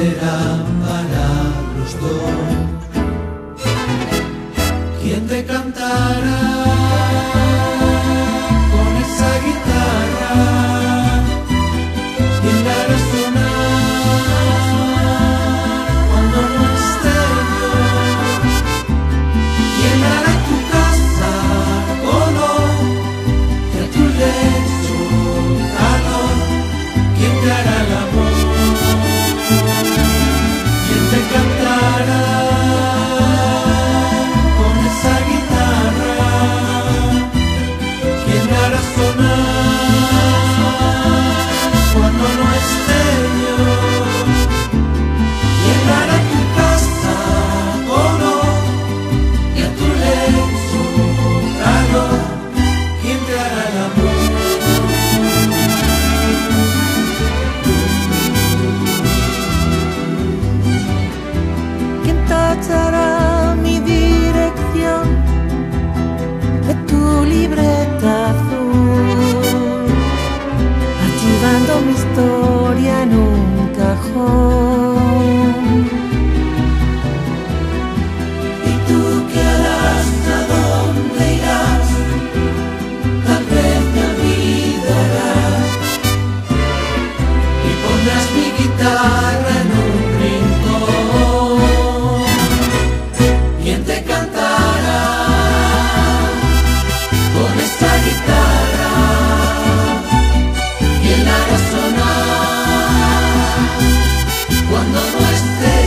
será para los dos? ¿Quién te cantará con esa guitarra? ¿Quién la hará sonar cuando no esté yo? ¿Quién hará tu casa color y a tu lecho calor? ¿Quién te hará el amor? ¿Quién te cantará con esa guitarra? ¿Quién la hará sonar cuando no esté yo? ¿Quién hará tu casa color y a tu lecho calor? ¿Quién te hará el amor? ¿Quién tachará mi dirección de tu libreta azul, archivando mi historia en un cajón? ¿Y tú qué harás? ¿A dónde irás? Tal vez me olvidarás y pondrás mi guitarra en un rincón. ¿Quién te cantará con esta guitarra? ¿Quién la hará sonar cuando no esté